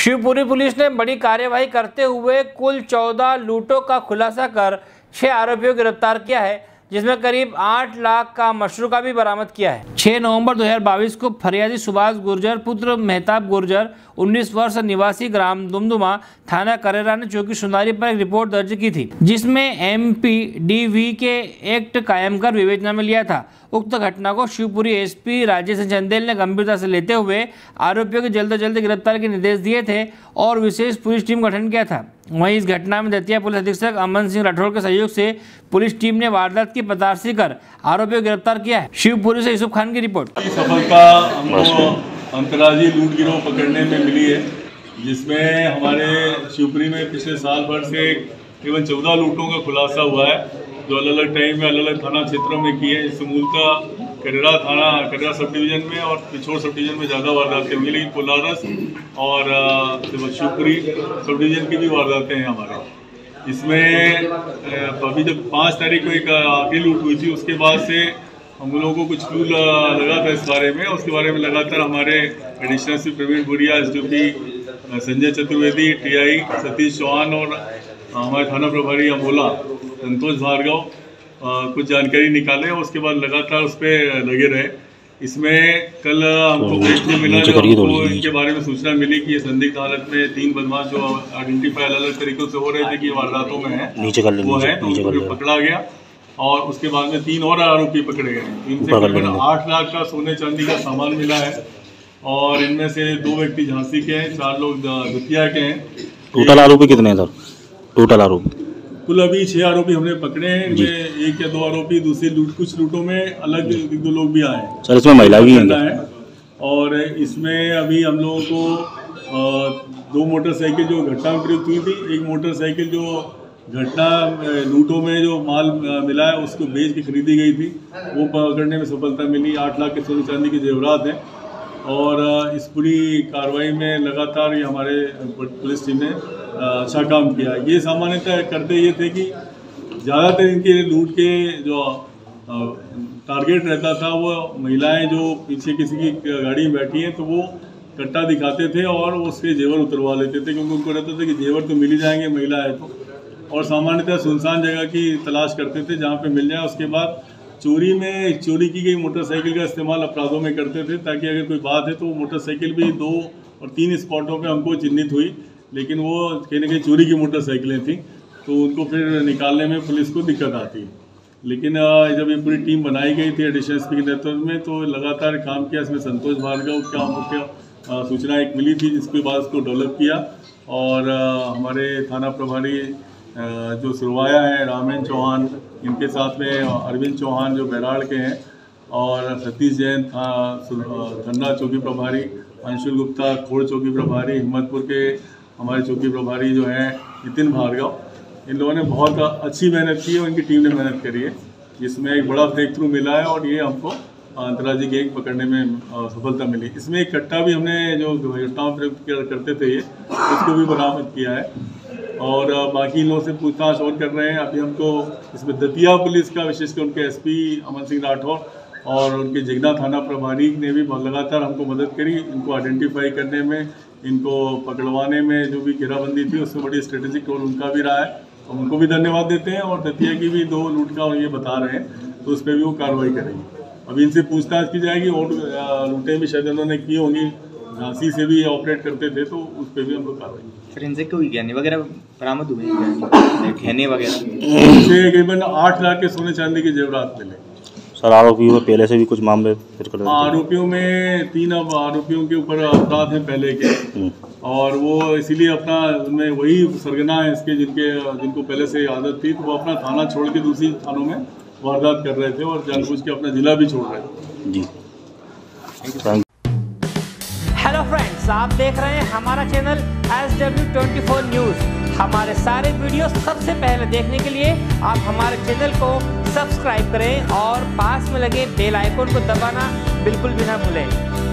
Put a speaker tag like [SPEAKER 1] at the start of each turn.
[SPEAKER 1] Shivpuri police ने बड़ी कार्यवाही करते हुए कुल 14 लूटों का खुलासा कर 6 आरोपियों को गिरफ्तार किया है, जिसमें करीब 8 लाख का मशरूका भी बरामद किया है। 6 नवंबर 2022 को फरियादी सुभाष गुर्जर पुत्र मेहताब गुर्जर 19 वर्ष निवासी ग्राम दुमदुमा थाना करेरा ने चौकी सुनारी पर एक रिपोर्ट दर्ज की थी, जिसमें MPDV के एक्ट कायम कर विवेचना में लिया था। उक्त घटना को शिवपुरी SP राजेश चंदेल ने गंभीरता से लेते हुए आरोपियों की जल्द से जल्द गिरफ्तार के निर्देश दिए थे और विशेष पुलिस टीम गठन किया था। वहीं इस घटना में दतिया पुलिस अधीक्षक अमन सिंह राठौड़ के सहयोग से पुलिस टीम ने वारदात की पतारसी कर आरोपियों को गिरफ्तार किया है। शिवपुरी से यूसुफ खान की रिपोर्ट।
[SPEAKER 2] सफलता हमको अंतर्राज्यीय लूट गिरोह पकड़ने में मिली है, जिसमें हमारे शिवपुरी में पिछले साल भर से केवल 14 लूटों का खुलासा हुआ है, जो अलग अलग टाइम में अलग अलग थाना क्षेत्रों में किए हैं। इससे मूलतः करेरा सब डिवीजन में और पिछोर सब डिवीजन में ज़्यादा वारदातें हुई, लेकिन कोलारस और शिवपुरी सब डिवीजन की भी वारदातें हैं हमारे। इसमें अभी जब 5 तारीख को एक आखिरी लूट हुई थी, उसके बाद से हम लोगों को कुछ क्लू लगा था इस बारे में। उसके बारे में लगातार हमारे एडिशनल SP प्रवीण बुरिया, SDP संजय चतुर्वेदी, TI सतीश चौहान और हमारे थाना प्रभारी अमोला संतोष भार्गव कुछ जानकारी निकाले और उसके बाद लगातार उस पर लगे रहे। इसमें कल हमको देखने मिला, हमको इनके बारे में सूचना मिली कि ये संदिग्ध हालत में 3 बदमाश जो आइडेंटिफाई अलग अलग तरीकों से हो रहे थे कि वारदातों में है, वो है, तो उनको पकड़ा गया और उसके बाद में 3 और आरोपी पकड़े गए। इनसे करीबन 8 लाख का सोने चांदी का सामान मिला है और इनमें से 2 व्यक्ति झांसी के हैं, 4 लोग दतिया के हैं।
[SPEAKER 3] टोटल आरोपी कितने हैं सर? टोटल आरोपी
[SPEAKER 2] कुल अभी 6 आरोपी हमने पकड़े हैं। इनमें 1 या 2 आरोपी दूसरी कुछ लूटों में अलग 1-2 लोग भी आए हैं
[SPEAKER 3] सर। इसमें महिला भी है
[SPEAKER 2] और इसमें अभी हम लोगों को 2 मोटरसाइकिल जो घटना में प्रयुक्त हुई थी, 1 मोटरसाइकिल जो घटना लूटों में जो माल मिला है उसको बेच के खरीदी गई थी, वो पकड़ने में सफलता मिली। 8 लाख के सोने चांदी के जेवरात हैं और इस पूरी कार्रवाई में लगातार ये हमारे पुलिस टीम ने अच्छा काम किया। ये सामान्यतः करते ये थे कि ज़्यादातर इनके लूट के जो टारगेट रहता था वो महिलाएं जो पीछे किसी की गाड़ी में बैठी हैं, तो वो कट्टा दिखाते थे और उसके जेवर उतरवा लेते थे, क्योंकि उनको रहता था कि जेवर तो मिल ही जाएंगे महिला है तो। और सामान्यतः सुनसान जगह की तलाश करते थे जहाँ पे मिल जाए। उसके बाद चोरी की गई मोटरसाइकिल का इस्तेमाल अपराधों में करते थे, ताकि अगर कोई बात है तो वो मोटरसाइकिल भी 2 और 3 स्पॉटों पे हमको चिन्हित हुई, लेकिन वो कहीं ना कहीं चोरी की मोटरसाइकिलें थी, तो उनको फिर निकालने में पुलिस को दिक्कत आती है। लेकिन जब ये पूरी टीम बनाई गई थी एडिशनल SP के नेतृत्व में, तो लगातार काम किया। इसमें संतोष भार्गव का मुख्य सूचना एक मिली थी, जिसके बाद उसको डेवलप किया और हमारे थाना प्रभारी जो सुरवाया है रामेन चौहान, इनके साथ में अरविंद चौहान जो बैराड़ के हैं और सतीश जैन धन्ना चौकी प्रभारी, अंशुल गुप्ता खोड़ चौकी प्रभारी, हिम्मतपुर के हमारे चौकी प्रभारी जो हैं नितिन भार्गव, इन लोगों ने बहुत अच्छी मेहनत की है और इनकी टीम ने मेहनत करी है, जिसमें एक बड़ा ब्रेक थ्रू मिला है और ये हमको अंतर्राज्यीय गैंग पकड़ने में सफलता मिली। इसमें एक कट्टा भी हमने जो घटनाओं प्रयुक्त करते थे ये, उसको भी बरामद किया है और बाकी लोगों से पूछताछ और कर रहे हैं। अभी हमको इसमें दतिया पुलिस का विशेषकर उनके SP अमन सिंह राठौड़ और उनके जिगना थाना प्रभारी ने भी लगातार हमको मदद करी, इनको आइडेंटिफाई करने में, इनको पकड़वाने में जो भी घेराबंदी थी उसमें बड़ी स्ट्रेटेजिक रोल उनका भी रहा है, तो उनको भी धन्यवाद देते हैं। और दतिया की भी 2 लूट का ये बता रहे हैं, तो उस पर भी वो कार्रवाई करेंगे। अभी इनसे पूछताछ की जाएगी और लूटें भी शायद उन्होंने की होंगी, झांसी से भी ऑपरेट करते थे, तो उस पर भी हम लोग कार्रवाई।
[SPEAKER 4] फोरेंसिक हुई गहने वगैरह बरामद हुए, गहने वगैरह
[SPEAKER 2] से करीबन 8 लाख के सोने चांदी के जेवरात मिले।
[SPEAKER 3] सर आरोपियों में पहले से भी कुछ मामले
[SPEAKER 2] आरोपियों में 3 आरोपियों के ऊपर अपराध हैं पहले के, और वो इसीलिए अपना उनमें वही सरगना है इसके जिनको पहले से आदत थी, तो वो अपना थाना छोड़ के दूसरी थानों में वारदात कर रहे थे और जानबूझ के अपना जिला भी छोड़ रहे थे।
[SPEAKER 3] जी
[SPEAKER 1] हेलो फ्रेंड्स, आप देख रहे हैं हमारा चैनल SW24 न्यूज़। हमारे सारे वीडियो सबसे पहले देखने के लिए आप हमारे चैनल को सब्सक्राइब करें और पास में लगे बेल आइकन को दबाना बिल्कुल भी ना भूलें।